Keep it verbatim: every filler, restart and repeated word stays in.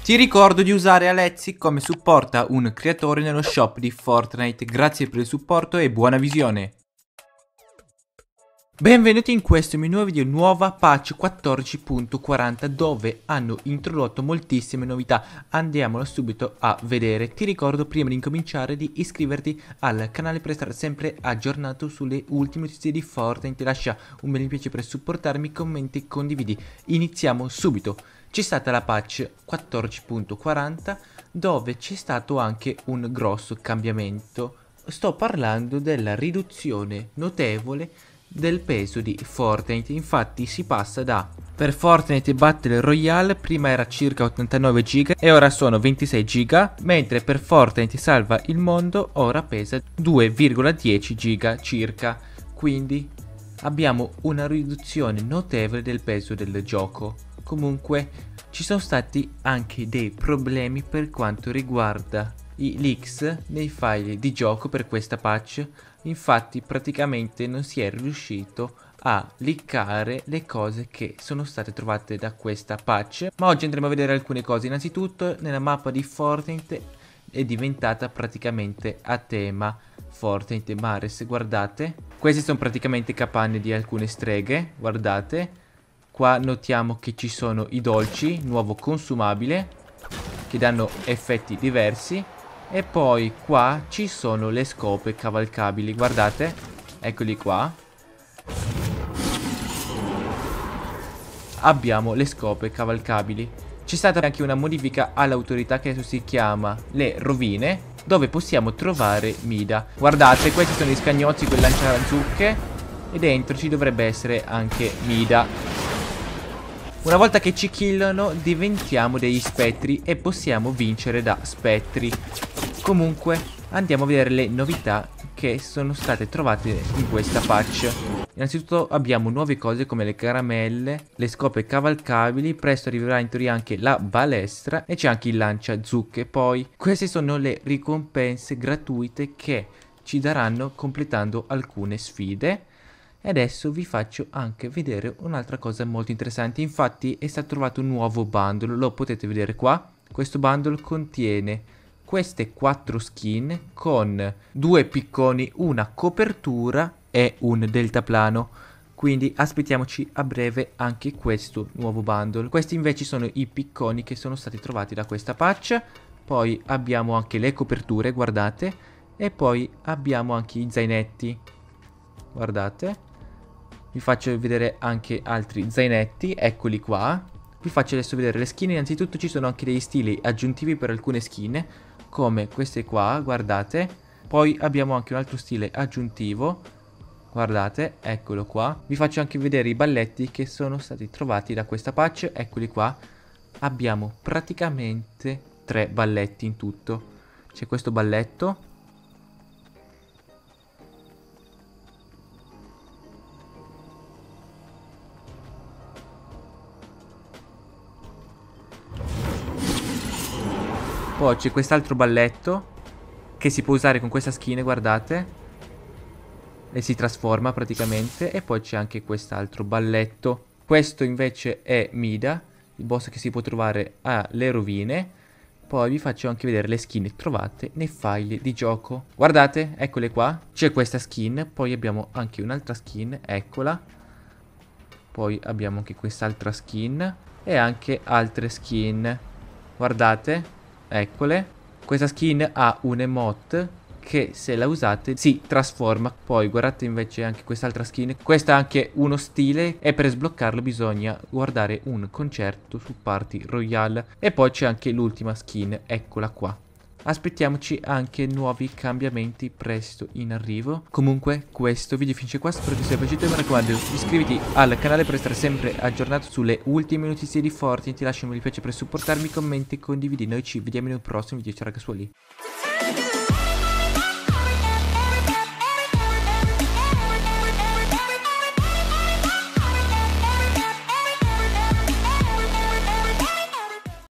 Ti ricordo di usare Alexi come supporta un creatore nello shop di Fortnite. Grazie per il supporto e buona visione. Benvenuti in questo mio nuovo video, nuova patch quattordici punto quaranta, dove hanno introdotto moltissime novità. Andiamolo subito a vedere. Ti ricordo prima di incominciare di iscriverti al canale per stare sempre aggiornato sulle ultime notizie di Fortnite. Lascia un bel mi piace per supportarmi, commenti e condividi. Iniziamo subito. C'è stata la patch quattordici punto quaranta dove c'è stato anche un grosso cambiamento. Sto parlando della riduzione notevole del peso di Fortnite. Infatti si passa da, per Fortnite Battle Royale prima era circa ottantanove giga e ora sono ventisei giga, mentre per Fortnite Salva il Mondo ora pesa due virgola dieci giga circa. Quindi abbiamo una riduzione notevole del peso del gioco. Comunque ci sono stati anche dei problemi per quanto riguarda i leaks nei file di gioco per questa patch. Infatti praticamente non si è riuscito a leakare le cose che sono state trovate da questa patch, ma oggi andremo a vedere alcune cose. Innanzitutto nella mappa di Fortnite è diventata praticamente a tema Fortnite Mares. Guardate, queste sono praticamente capanne di alcune streghe. Guardate, qua notiamo che ci sono i dolci, nuovo consumabile, che danno effetti diversi. E poi qua ci sono le scope cavalcabili, guardate, eccoli qua. Abbiamo le scope cavalcabili. C'è stata anche una modifica all'autorità che adesso si chiama le rovine, dove possiamo trovare Mida. Guardate, questi sono gli scagnozzi con il lanciazucche e dentro ci dovrebbe essere anche Mida. Una volta che ci killano diventiamo degli spettri e possiamo vincere da spettri. Comunque andiamo a vedere le novità che sono state trovate in questa patch. Innanzitutto abbiamo nuove cose come le caramelle, le scope cavalcabili, presto arriverà in teoria anche la balestra e c'è anche il lanciazucche. Poi queste sono le ricompense gratuite che ci daranno completando alcune sfide. E adesso vi faccio anche vedere un'altra cosa molto interessante. Infatti è stato trovato un nuovo bundle, lo potete vedere qua. Questo bundle contiene queste quattro skin con due picconi, una copertura e un deltaplano. Quindi aspettiamoci a breve anche questo nuovo bundle. Questi invece sono i picconi che sono stati trovati da questa patch. Poi abbiamo anche le coperture, guardate. E poi abbiamo anche i zainetti, guardate. Vi faccio vedere anche altri zainetti, eccoli qua. Vi faccio adesso vedere le skin. Innanzitutto ci sono anche degli stili aggiuntivi per alcune skin, come queste qua, guardate. Poi abbiamo anche un altro stile aggiuntivo, guardate, eccolo qua. Vi faccio anche vedere i balletti che sono stati trovati da questa patch, eccoli qua. Abbiamo praticamente tre balletti in tutto. C'è questo balletto, poi c'è quest'altro balletto che si può usare con questa skin, guardate, e si trasforma praticamente. E poi c'è anche quest'altro balletto. Questo invece è Mida, il boss che si può trovare alle rovine. Poi vi faccio anche vedere le skin trovate nei file di gioco. Guardate, eccole qua. C'è questa skin, poi abbiamo anche un'altra skin, eccola. Poi abbiamo anche quest'altra skin e anche altre skin, guardate. Eccole. Questa skin ha un emote che se la usate si trasforma. Poi guardate invece anche quest'altra skin. Questa ha anche uno stile e per sbloccarlo bisogna guardare un concerto su Party Royale. E poi c'è anche l'ultima skin, eccola qua. Aspettiamoci anche nuovi cambiamenti presto in arrivo. Comunque questo video finisce qua, spero ti sia piaciuto e mi raccomando iscriviti al canale per essere sempre aggiornato sulle ultime notizie di Fortnite. Ti lascio un mi piace per supportarmi, commenti e condividi. Noi ci vediamo in un prossimo video, ciao ragazzuoli.